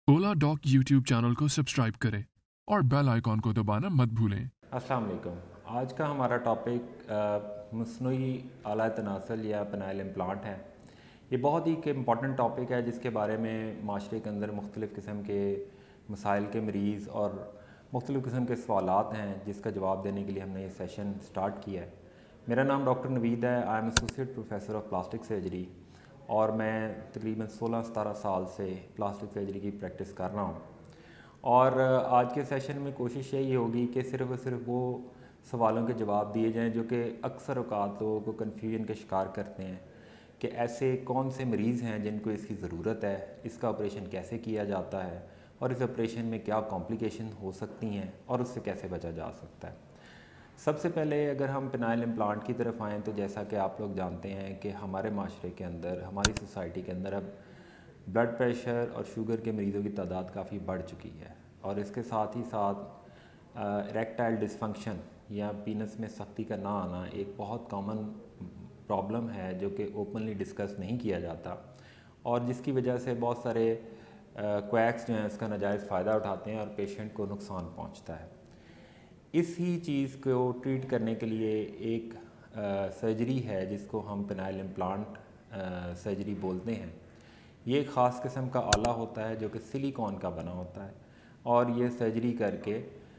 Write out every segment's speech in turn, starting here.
ओला dock YouTube channel को subscribe करें और बेल आइकॉन को दबाना मत भूलें। अस्सलाम वालेकुम। आज का हमारा टॉपिक मस्नूई आला तनासल या पेनाइल इम्प्लांट है। ये बहुत ही इम्पॉर्टेंट टॉपिक है जिसके बारे में माशरे के अंदर मुख्तलिफ़ किस्म के मसाइल के मरीज़ और मुख्तलिफ़ किस्म के सवालात हैं जिसका जवाब देने के लिए हमने ये सेशन स्टार्ट किया है। मेरा नाम डॉक्टर नवीद है। I am associate professor of plastic surgery और मैं तकरीबन 16-17 साल से प्लास्टिक सर्जरी की प्रैक्टिस कर रहा हूँ। और आज के सेशन में कोशिश यही होगी कि सिर्फ़ और सिर्फ वो सवालों के जवाब दिए जाएं जो कि अक्सर औक़ात लोगों को कन्फ्यूजन का शिकार करते हैं कि ऐसे कौन से मरीज़ हैं जिनको इसकी ज़रूरत है, इसका ऑपरेशन कैसे किया जाता है और इस ऑपरेशन में क्या कॉम्प्लिकेशन हो सकती हैं और उससे कैसे बचा जा सकता है। सबसे पहले अगर हम पेनाइल इम्प्लांट की तरफ आएँ तो जैसा कि आप लोग जानते हैं कि हमारे माशरे के अंदर, हमारी सोसाइटी के अंदर अब ब्लड प्रेशर और शुगर के मरीज़ों की तादाद काफ़ी बढ़ चुकी है और इसके साथ ही साथ इरेक्टाइल डिसफंक्शन या पीनस में सख्ती का ना आना एक बहुत कॉमन प्रॉब्लम है जो कि ओपनली डिस्कस नहीं किया जाता और जिसकी वजह से बहुत सारे क्वैक्स जो हैं उसका नाजायज़ फ़ायदा उठाते हैं और पेशेंट को नुकसान पहुंचता है। इसी चीज़ को ट्रीट करने के लिए एक सर्जरी है जिसको हम पेनाइल इम्प्लांट सर्जरी बोलते हैं। ये एक ख़ास किस्म का आला होता है जो कि सिलिकॉन का बना होता है और ये सर्जरी करके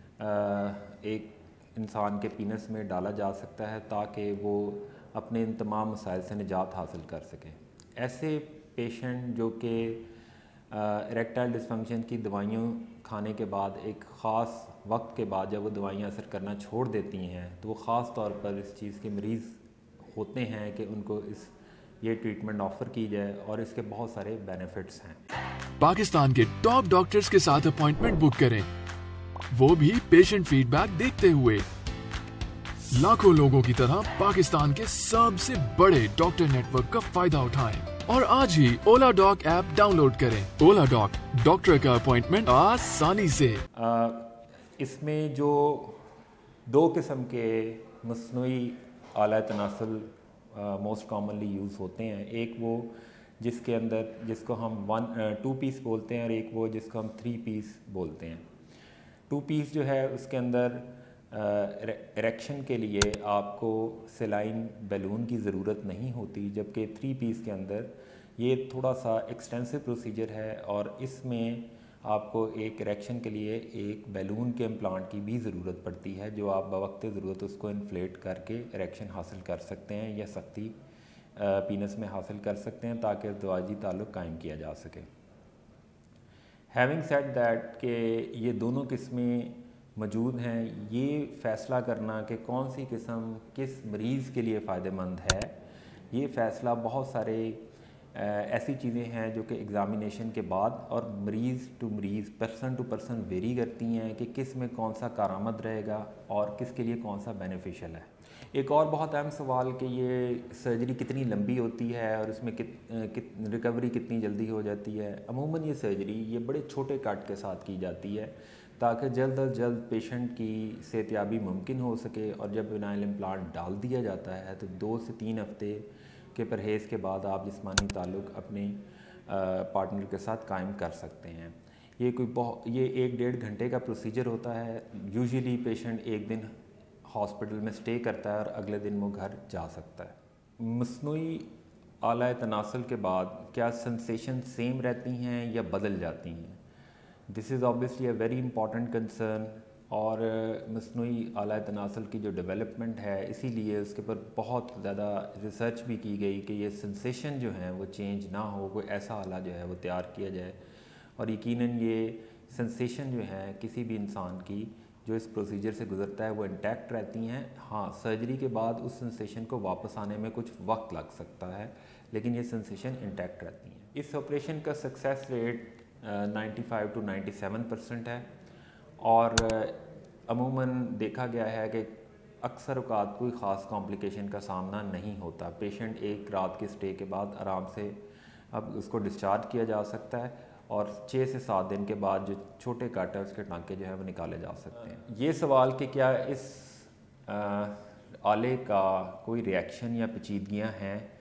एक इंसान के पीनस में डाला जा सकता है ताकि वो अपने इन तमाम मसाइल से निजात हासिल कर सकें। ऐसे पेशेंट जो कि इरेक्टाइल डिसफंक्शन की दवाइयों खाने के बाद एक ख़ास वक्त के बाद जब वो दवाइयाँ असर करना छोड़ देती हैं तो वो ख़ास तौर पर इस चीज़ के मरीज़ होते हैं कि उनको ये ट्रीटमेंट ऑफ़र की जाए और इसके बहुत सारे बेनिफिट्स हैं। पाकिस्तान के टॉप डॉक्टर्स के साथ अपॉइंटमेंट बुक करें, वो भी पेशेंट फीडबैक देखते हुए। लाखों लोगों की तरह पाकिस्तान के सबसे बड़े डॉक्टर नेटवर्क का फायदा उठाएं और आज ही ओला डॉक ऐप डाउनलोड करें। ओला डॉक, डॉक्टर का अपॉइंटमेंट आसानी से। इसमें जो दो किस्म के मस्नूई आला तनासल मोस्ट कॉमनली यूज़ होते हैं, एक वो जिसको हम 2 पीस बोलते हैं और एक वो जिसको हम 3 पीस बोलते हैं। 2 पीस जो है उसके अंदर इरेक्शन के लिए आपको सेलाइन बैलून की ज़रूरत नहीं होती, जबकि 3 पीस के अंदर ये थोड़ा सा एक्सटेंसिव प्रोसीजर है और इसमें आपको एक इरेक्शन के लिए एक बैलून के इम्प्लांट की भी ज़रूरत पड़ती है जो आप बवक्त ज़रूरत उसको इन्फ्लेट करके इरेक्शन हासिल कर सकते हैं या सख्ती पीनस में हासिल कर सकते हैं ताकि अज़दवाजी ताल्लुक़ कायम किया जा सके। हैविंग सेड दैट कि ये दोनों किस्में मौजूद हैं, ये फ़ैसला करना कि कौन सी किस्म किस मरीज़ के लिए फ़ायदेमंद है, ये फ़ैसला बहुत सारे ऐसी चीज़ें हैं जो कि एग्ज़ामिनेशन के बाद और मरीज़ टू मरीज़, पर्सन टू पर्सन वेरी करती हैं कि किस में कौन सा कारआमद रहेगा और किसके लिए कौन सा बेनिफिशियल है। एक और बहुत अहम सवाल कि ये सर्जरी कितनी लंबी होती है और इसमें रिकवरी कितनी जल्दी हो जाती है। अमूमन ये सर्जरी ये बड़े छोटे कट के साथ की जाती है ताकि जल्द अज जल्द पेशेंट की सेहतयाबी मुमकिन हो सके और जब पेनाइल इम्प्लांट डाल दिया जाता है तो 2 से 3 हफ्ते के परहेज़ के बाद आप जिस्मानी ताल्लुक़ अपने पार्टनर के साथ कायम कर सकते हैं। ये 1-1.5 घंटे का प्रोसीजर होता है। यूजुअली पेशेंट एक दिन हॉस्पिटल में स्टे करता है और अगले दिन वो घर जा सकता है। मस्नूई आला तनासल के बाद क्या सेंसेशन सेम रहती हैं या बदल जाती हैं? This is obviously a very important concern और मस्नूई आला तनासल की जो डेवलपमेंट है इसीलिए उसके ऊपर बहुत ज़्यादा रिसर्च भी की गई कि ये सेंसेशन जो है वो चेंज ना हो, कोई ऐसा आला जो है वो तैयार किया जाए और यकीनन ये सेंसेशन जो है किसी भी इंसान की जो इस प्रोसीजर से गुज़रता है वो इंटैक्ट रहती हैं। हाँ, सर्जरी के बाद उस सेंसेशन को वापस आने में कुछ वक्त लग सकता है लेकिन ये सेंसेशन इंटैक्ट रहती हैं। इस ऑपरेशन का सक्सेस रेट 95 to 97% है और अमूमन देखा गया है कि अक्सर औक़ात कोई ख़ास कॉम्प्लिकेशन का सामना नहीं होता। पेशेंट एक रात के स्टे के बाद आराम से अब उसको डिस्चार्ज किया जा सकता है और 6 से 7 दिन के बाद जो छोटे कट है उसके टाँके जो है वो निकाले जा सकते हैं। ये सवाल कि क्या इस आले का कोई रिएक्शन या पेचीदगियाँ हैं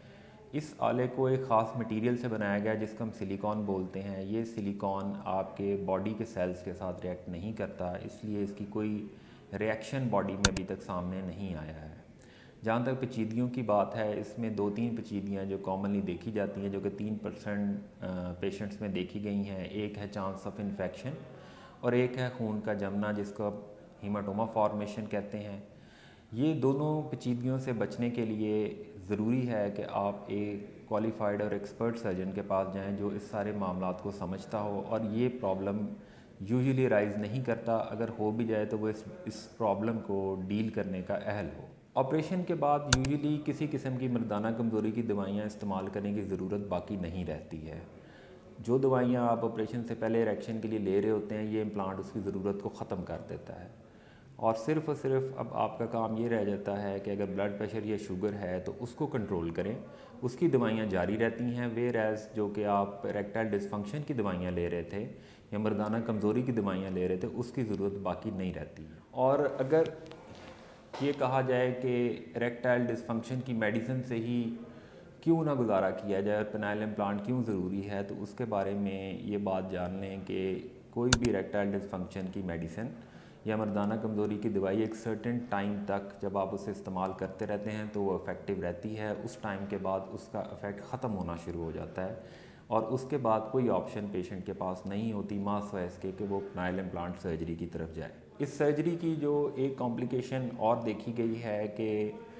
اس آلے کو ایک خاص مٹیریل سے بنایا گیا جس کو ہم سلیکون بولتے ہیں. یہ سلیکون آپ کے باڈی کے سیلز کے ساتھ ریئیکٹ نہیں کرتا, اس لیے اس کی کوئی ریئیکشن باڈی میں ابھی تک سامنے نہیں آیا ہے. جہاں تک پیچیدگیوں کی بات ہے, اس میں 2-3 پیچیدگیاں جو کامنلی دیکھی جاتی ہیں, جو کہ 3% پیشنٹس میں دیکھی گئی ہیں. ایک ہے چانس آف انفیکشن اور ایک ہے خون کا جمنا جس کو ہیماٹوما فارمیشن کہتے ہیں. یہ دونوں پیچیدگیوں سے بچنے کے لیے ضروری ہے کہ آپ ایک کوالیفائڈ اور ایکسپرٹ سرجن کے پاس جائیں جو اس سارے معاملات کو سمجھتا ہو اور یہ پرابلم یوزلی رائز نہیں کرتا. اگر ہو بھی جائے تو وہ اس پرابلم کو ڈیل کرنے کا اہل ہو. آپریشن کے بعد یوزلی کسی قسم کی مردانہ کمزوری کی دوائیاں استعمال کرنے کی ضرورت باقی نہیں رہتی ہے. جو دوائیاں آپ آپریشن سے پہلے اریکشن کے لیے لے رہے ہوتے ہیں, یہ امپلانٹ اس کی ضرورت کو ختم کر دیتا ہے. اور صرف اب آپ کا کام یہ رہ جاتا ہے کہ اگر بلڈ پریشر یا شوگر ہے تو اس کو کنٹرول کریں, اس کی دوائیاں جاری رہتی ہیں. ویئر ایز جو کہ آپ اریکٹائل ڈسفنکشن کی دوائیاں لے رہے تھے یا مردانہ کمزوری کی دوائیاں لے رہے تھے, اس کی ضرورت باقی نہیں رہتی. اور اگر یہ کہا جائے کہ اریکٹائل ڈسفنکشن کی میڈیسن سے ہی کیوں نہ گزارا کیا جائے اور پینائل امپلانٹ کیوں ضروری ہے, تو اس کے بارے میں یہ بات جان لیں کہ کوئی بھی اریکٹائل ڈسفنکشن کی میڈیسن یا مردانہ کمزوری کی دوائی ایک سرٹن ٹائم تک جب آپ اسے استعمال کرتے رہتے ہیں تو وہ افیکٹو رہتی ہے. اس ٹائم کے بعد اس کا افیکٹ ختم ہونا شروع ہو جاتا ہے اور اس کے بعد کوئی آپشن پیشنٹ کے پاس نہیں ہوتی ماں سوائے اس کے کہ وہ پینائل امپلانٹ سرجری کی طرف جائے. اس سرجری کی جو ایک کمپلیکیشن اور دیکھی گئی ہے کہ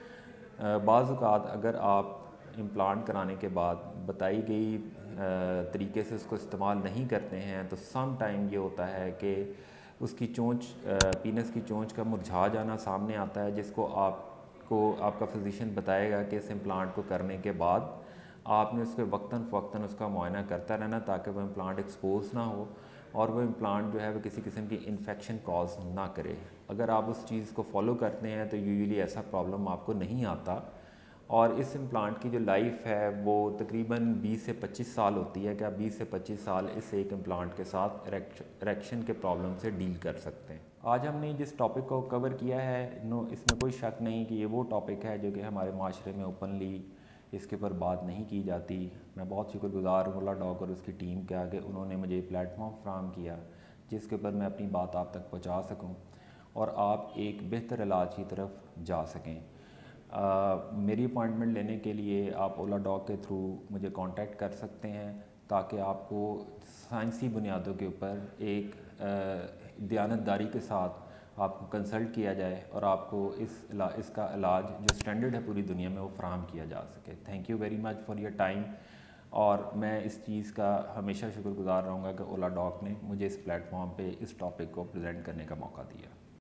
بعض اوقات اگر آپ امپلانٹ کرانے کے بعد بتائی گئی طریقے سے اس کو استعمال نہیں کرتے ہیں تو سم ٹائم یہ ہوتا ہے کہ اس کی چونچ, پینس کی چونچ کا مرجھا جانا سامنے آتا ہے, جس کو آپ کا فزیشین بتائے گا کہ اس امپلانٹ کو کرنے کے بعد آپ نے اس کے وقتاً فوقتاً اس کا معائنہ کرتا رہنا تاکہ وہ امپلانٹ ایکسپوز نہ ہو اور وہ امپلانٹ جو ہے وہ کسی قسم کی انفیکشن کاز نہ کرے. اگر آپ اس چیز کو فالو کرتے ہیں تو یوزلی ایسا پرابلم آپ کو نہیں آتا. اور اس امپلانٹ کی جو لائف ہے وہ تقریباً 20 سے 25 سال ہوتی ہے کہ آپ 20 سے 25 سال اس ایک امپلانٹ کے ساتھ اریکشن کے پرابلم سے ڈیل کر سکتے ہیں. آج ہم نے جس ٹاپک کو کور کیا ہے اس میں کوئی شک نہیں کہ یہ وہ ٹاپک ہے جو کہ ہمارے معاشرے میں اوپنلی اس کے اوپر بات نہیں کی جاتی. میں بہت شکر گزار ہوں اولا ڈاک اور اس کی ٹیم کا کہ انہوں نے مجھے پلیٹ فارم فراہم کیا جس کے اوپر میں اپنی بات آپ تک پہنچا سکوں اور آپ ایک بہتر علاج کی طرف جا سکیں. میری اپوائنٹمنٹ لینے کے لیے آپ اولا ڈاک کے تھرو مجھے کانٹیکٹ کر سکتے ہیں تاکہ آپ کو سائنسی بنیادوں کے اوپر ایک دیانتداری کے ساتھ آپ کو کنسلٹ کیا جائے اور آپ کو اس کا علاج جو سٹینڈرڈ ہے پوری دنیا میں وہ فراہم کیا جا سکے. Thank you very much for your time. اور میں اس چیز کا ہمیشہ شکر گزار رہوں گا کہ اولا ڈاک نے مجھے اس پلیٹ فارم پہ اس ٹاپک کو پریزنٹ کرنے کا موقع دیا.